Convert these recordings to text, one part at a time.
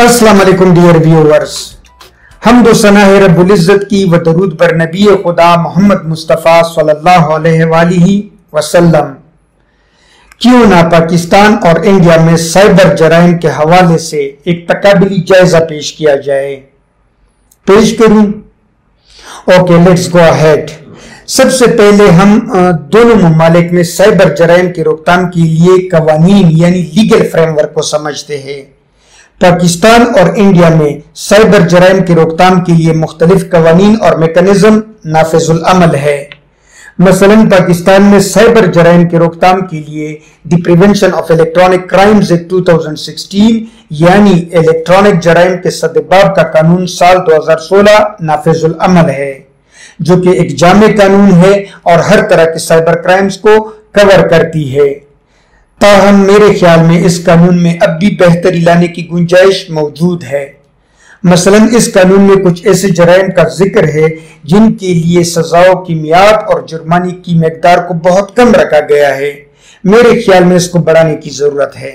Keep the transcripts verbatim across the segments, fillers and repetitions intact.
السلام علیکم dear viewers, حمد و ثنا ہے رب العزت کی و درود بر نبی خدا محمد مصطفیٰ صلی اللہ علیہ وآلہ وسلم۔ کیوں نہ پاکستان اور انڈیا میں سائبر جرائم کے حوالے سے ایک تقابلی جائزہ پیش کیا جائے۔ پیش کروں؟ Okay, let's go ahead. سب سے پہلے ہم دونوں ممالک میں سائبر جرائم کی روک تھام کے لیے قوانین یعنی لیگل فریم ورک کو سمجھتے ہیں۔ پاکستان اور انڈیا میں سائبر جرائم کی روک تھام کے لیے مختلف قوانین اور میکانزم نافذ العمل ہے۔ مثلا پاکستان میں سائبر جرائم کی روک تھام کے لیے the prevention of electronic crimes act دو ہزار سولہ یعنی الیکٹرانک جرائم کے سدباب کا قانون سال دو ہزار سولہ نافذ العمل ہے، جو کہ ایک جامع قانون ہے اور ہر طرح کے سائبر کرائمز کو کور کرتی ہے۔ تاہم میرے خیال میں اس قانون میں اب بھی بہتری لانے کی گنجائش موجود ہے۔ مثلا اس قانون میں کچھ ایسے جرائم کا ذکر ہے جن کے لیے سزاؤں کی میعاد اور جرمانے کی مقدار کو بہت کم رکھا گیا ہے۔ میرے خیال میں اس کو بڑھانے کی ضرورت ہے۔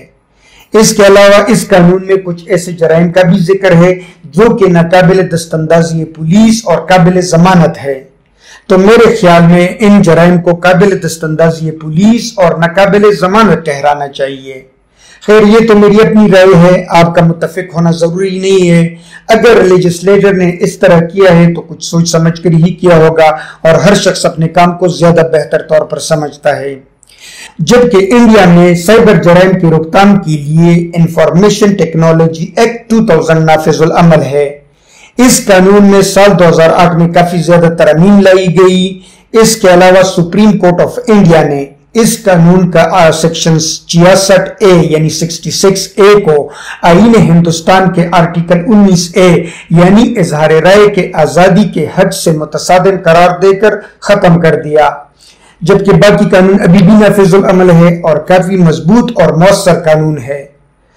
اس کے علاوہ اس قانون میں کچھ ایسے جرائم کا بھی ذکر ہے جو کہ ناقابل دستاندازی پولیس اور قابل ضمانت ہے۔ تو میرے خیال میں ان جرائم کو قابل دستاندازی پولیس اور ناقابل ضمانت ٹھہرانا چاہیے۔ خیر، یہ تو میری اپنی رائے ہے، آپ کا متفق ہونا ضروری نہیں ہے۔ اگر لیجسلیٹر نے اس طرح کیا ہے تو کچھ سوچ سمجھ کر ہی کیا ہوگا اور ہر شخص اپنے کام کو زیادہ بہتر طور پر سمجھتا ہے۔ جبکہ انڈیا میں سائبر جرائم کی روک تھام کے لیے انفارمیشن ٹیکنالوجی ایکٹ دو ہزار نافذ العمل ہے۔ اس قانون میں سال دو ہزار آٹھ میں کافی زیادہ ترمیم لائی گئی۔ اس کے علاوہ سپریم کورٹ آف انڈیا نے اس قانون کا سیکشن چھیاسٹھ اے یعنی چھیاسٹھ اے کو آئین ہندوستان کے آرٹیکل انیس اے یعنی اظہار رائے کے آزادی کے حق سے متصادم قرار دے کر ختم کر دیا، جبکہ باقی قانون ابھی بھی نافذ العمل ہے اور کافی مضبوط اور مؤثر قانون ہے۔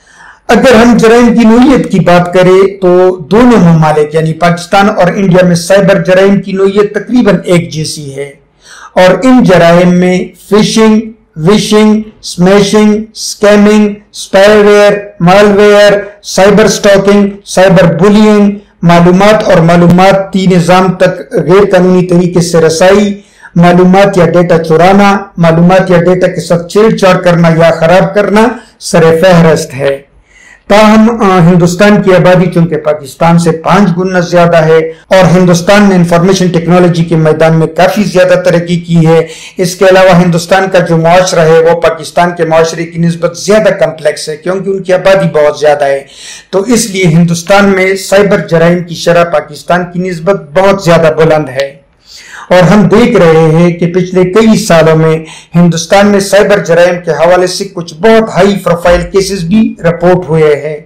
اگر ہم جرائم کی نوعیت کی بات کریں تو دونوں ممالک یعنی پاکستان اور انڈیا میں سائبر جرائم کی نوعیت تقریباً ایک جیسی ہے، اور ان جرائم میں phishing, vishing, smishing, skimming, spyware, malware, cyber stalking, cyber bullying, معلومات اور معلوماتی نظام تک غیر قانونی طریقے سے رسائی، معلومات یا ڈیٹا چرانا، معلومات یا ڈیٹا کے ساتھ چھیڑ چھاڑ کرنا یا خراب کرنا سر فہرست ہے۔ تاہم ہندوستان کی آبادی چونکہ پاکستان سے پانچ گنا زیادہ ہے اور ہندوستان نے انفارمیشن ٹیکنالوجی کے میدان میں کافی زیادہ ترقی کی ہے۔ اس کے علاوہ ہندوستان کا جو معاشرہ ہے وہ پاکستان کے معاشرے کی نسبت زیادہ کمپلیکس ہے کیونکہ ان کی آبادی بہت زیادہ ہے، تو اس لیے ہندوستان میں سائبر جرائم کی شرح پاکستان کی نسبت بہت زیادہ بلند ہے، اور ہم دیکھ رہے ہیں کہ پچھلے کئی سالوں میں ہندوستان میں سائبر جرائم کے حوالے سے کچھ بہت ہائی پروفائل کیسز بھی رپورٹ ہوئے ہیں۔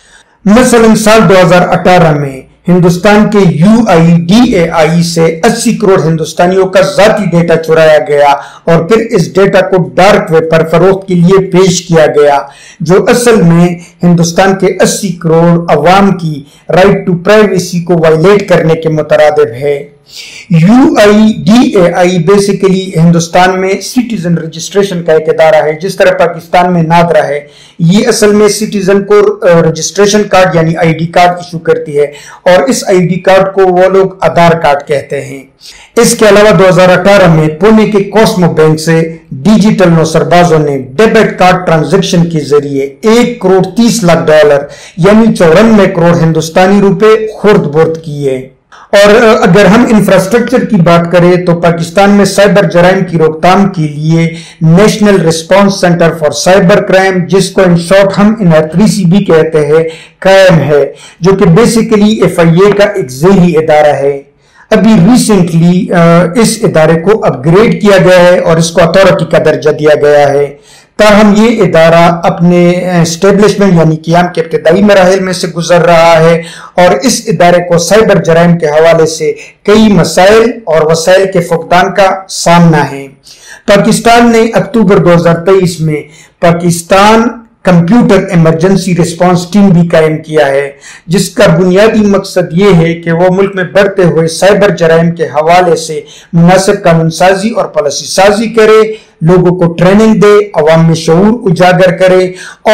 مثلا سال دو ہزار اٹھارہ میں ہندوستان کے یو آئی ڈی اے آئی سے اسی کروڑ ہندوستانیوں کا ذاتی ڈیٹا چرایا گیا اور پھر اس ڈیٹا کو ڈارک ویب پر فروخت کے لیے پیش کیا گیا، جو اصل میں ہندوستان کے اسی کروڑ عوام کی رائٹ ٹو پرائیویسی کو وائلیٹ کرنے کے مترادف ہے۔ U I D A I basically Hindustan میں سٹیزن رجسٹریشن کا ایک ادارہ ہے، جس طرح پاکستان میں نادرا ہے۔ یہ اصل میں سٹیزن کو رجسٹریشن کارڈ یعنی آئی ڈی کارڈ ایشو کرتی ہے، اور اس آئی ڈی کارڈ کو وہ لوگ آدھار کارڈ کہتے ہیں۔ اس کے علاوہ دو ہزار اٹھارہ میں پونے کے کوسمو بینک سے ڈیجیٹل نوسربازوں نے ڈیبٹ کارڈ ٹرانزیکشن کے ذریعے ایک کروڑ تیس لاکھ ڈالر یعنی چورانوے کروڑ ہندوستانی روپے خرد برد کیے۔ اور اگر ہم انفراسٹرکچر کی بات کریں تو پاکستان میں سائبر جرائم کی روک تھام کے لیے national response centre for cyber crime, جس کو ان شارٹ ہم این آر تھری سی بھی کہتے ہیں، قائم ہے، جو کہ بیسیکلی ایف آئی اے کا ایک ذیلی ادارہ ہے۔ ابھی ریسنٹلی اس ادارے کو اپ گریڈ کیا گیا ہے اور اس کو اتھارٹی کا درجہ دیا گیا ہے۔ تاہم یہ ادارہ اپنے اسٹیبلشمنٹ یعنی قیام کے ابتدائی مراحل میں سے گزر رہا ہے، اور اس ادارے کو سائبر جرائم کے حوالے سے کئی مسائل اور وسائل کے فقدان کا سامنا ہے۔ پاکستان نے اکتوبر دو ہزار تیئیس میں Pakistan computer emergency response team بھی قائم کیا ہے، جس کا بنیادی مقصد یہ ہے کہ وہ ملک میں بڑھتے ہوئے سائبر جرائم کے حوالے سے مناسب قانون سازی اور پالیسی سازی کرے، लोगों को ट्रेनिंग दे, अवाम में शऊर उजागर करे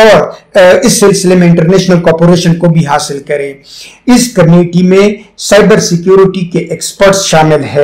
और इस सिलसिले में इंटरनेशनल कॉर्पोरेशन को भी हासिल करे। इस कमेटी में साइबर सिक्योरिटी के एक्सपर्ट्स शामिल है,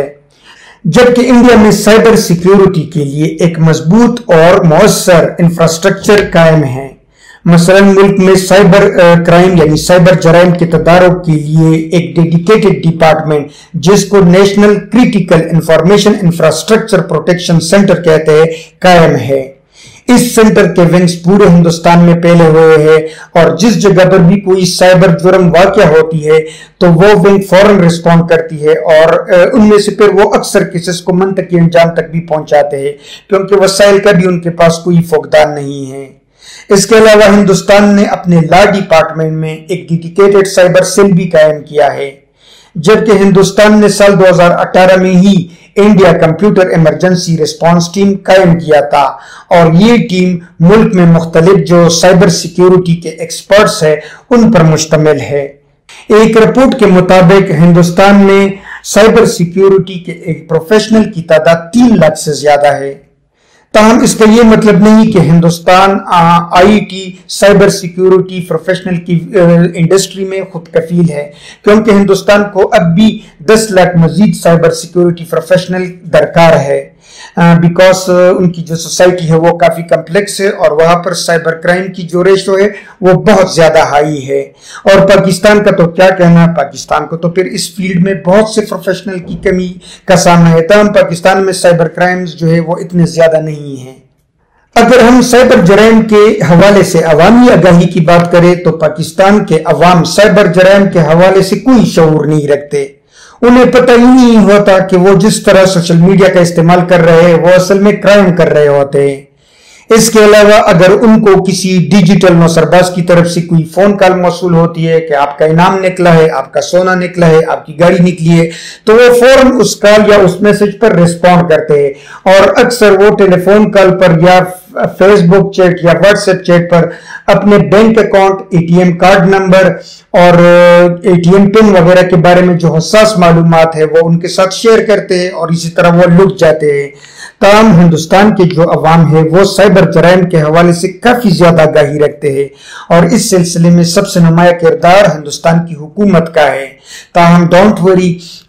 जबकि इंडिया में साइबर सिक्योरिटी के लिए एक मजबूत और मौसर इंफ्रास्ट्रक्चर कायम है। मसलन मुल्क में साइबर क्राइम यानी साइबर जराइम के तदारुक के लिए एक डेडिकेटेड डिपार्टमेंट जिसको national critical information infrastructure protection centre कहते हैं कायम है। इस सेंटर के विंग्स पूरे हिंदुस्तान में फैले हुए हैं और जिस जगह पर भी कोई साइबर जुर्म वाक़या होती है तो वो विंग फौरन रिस्पॉन्ड करती है और उनमें से फिर वो अक्सर केसेस को मंतकी अंजाम तक भी पहुंचाते हैं, क्योंकि वसाइल का भी उनके पास कोई फुकदान नहीं है। इसके अलावा हिंदुस्तान ने अपने लॉ डिपार्टमेंट में एक डेडिकेटेड साइबर सेल भी कायम किया है, जबकि हिंदुस्तान ने साल दो हज़ार अठारह में ही India computer emergency response team कायम किया था और ये टीम मुल्क में मुख्तलिफ जो साइबर सिक्योरिटी के एक्सपर्ट्स है उन पर मुश्तमिल है। एक रिपोर्ट के मुताबिक हिंदुस्तान में साइबर सिक्योरिटी के एक प्रोफेशनल की तादाद तीन लाख से ज्यादा है। ताहम इसका ये मतलब नहीं कि Hindustan IT cyber security professional की इंडस्ट्री में खुद कफील है, क्योंकि हिंदुस्तान को अब भी दस लाख मजीद साइबर सिक्योरिटी प्रोफेशनल दरकार है, बिकॉज uh, उनकी जो सोसाइटी है वो काफी कम्प्लेक्स है और वहां पर साइबर क्राइम की जो रेशो है वो बहुत ज्यादा हाई है। और पाकिस्तान का तो क्या कहना, पाकिस्तान को तो फिर इस फील्ड में बहुत से प्रोफेशनल की कमी का सामना है। तमाम पाकिस्तान में साइबर क्राइम्स जो है वो इतने ज्यादा नहीं है। अगर हम साइबर जराइम के हवाले से अवामी आगाही की बात करें तो पाकिस्तान के अवाम साइबर जराइम के हवाले से कोई शऊर नहीं रखते। उन्हें पता ही नहीं होता कि वो जिस तरह सोशल मीडिया का इस्तेमाल कर रहे हैं वो असल में क्राइम कर रहे होते हैं। इसके अलावा अगर उनको किसी डिजिटल नौसरबाज की तरफ से कोई फोन कॉल मौसूल होती है कि आपका इनाम निकला है, आपका सोना निकला है, आपकी गाड़ी निकली है, तो वो फौरन उस कॉल या उस मैसेज पर रिस्पॉन्ड करते हैं और अक्सर वो टेलीफोन कॉल पर या फेसबुक चैट या व्हाट्सएप चैट पर अपने bank account, ATM card number और एटीएम पिन वगैरह के बारे में जो हसास मालूमात है वो उनके साथ शेयर करते हैं और इसी तरह वो लुट जाते हैं। तमाम हिंदुस्तान के जो अवाम है वो साइबर जराइम के हवाले से काफी ज्यादा आगाही रखते हैं और इस सिलसिले में सबसे नुमाया किरदार हिंदुस्तान की हुकूमत का है। ताहम don't worry,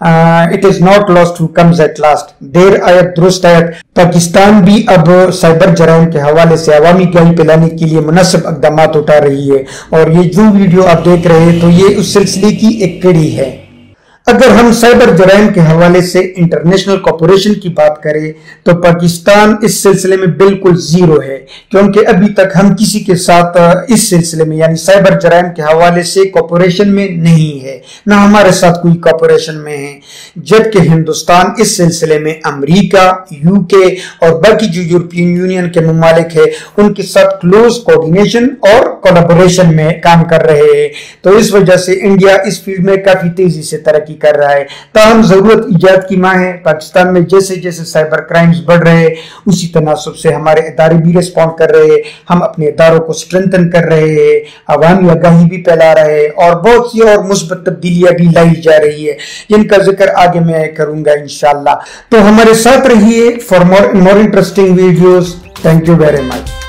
it is not lost who comes at last. देर आयत दुरुस्त आयत, पाकिस्तान भी अब साइबर जराइम के हवाले से अवामी आगाही फैलाने के लिए मुनासिब इक़दाम उठा रही है और ये जो वीडियो आप देख रहे हैं तो ये उस सिलसिले की एक कड़ी है। अगर हम साइबर जराइम के हवाले से इंटरनेशनल कॉर्पोरेशन की बात करें तो पाकिस्तान इस सिलसिले में बिल्कुल जीरो है, क्योंकि अभी तक हम किसी के साथ इस सिलसिले में यानी साइबर जराइम के हवाले से कॉर्पोरेशन में नहीं है, ना हमारे साथ कोई कॉर्पोरेशन में है। जबकि हिंदुस्तान इस सिलसिले में अमेरिका, यूके और बाकी जो यूरोपियन यूनियन के ममालिक है उनके साथ क्लोज कोऑर्डिनेशन और कोलैबोरेशन में काम कर रहे हैं। तो इस वजह से इंडिया इस फील्ड में काफी तेजी से तरक्की कर रहा है। ताहम जरूरत इजाद की मां है। पाकिस्तान में जैसे जैसे साइबर क्राइम्स बढ़ रहे हैं उसी तनासब से हमारे इदारे भी रिस्पॉन्ड कर रहे हैं, हम अपने इदारों को स्ट्रेंथन कर रहे हैं, अवामी आगाही भी फैला रहे हैं और बहुत सी और मुस्बत तब्दीलियां भी लाई जा रही है जिनका जिक्र आगे मैं करूंगा इंशाअल्लाह। तो हमारे साथ रहिए for more more interesting videos. Thank you very much.